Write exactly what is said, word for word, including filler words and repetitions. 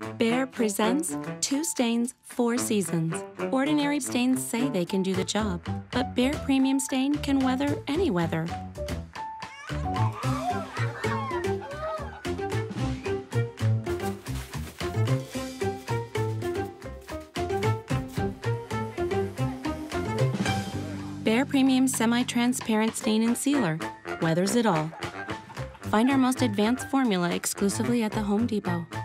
Behr presents two stains, four seasons. Ordinary stains say they can do the job, but Behr Premium Stain can weather any weather. Behr Premium Semi-Transparent Stain and Sealer weathers it all. Find our most advanced formula exclusively at the Home Depot.